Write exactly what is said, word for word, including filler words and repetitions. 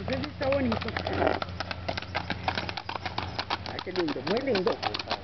Ese sí está bonito. Ah, qué lindo, muy lindo.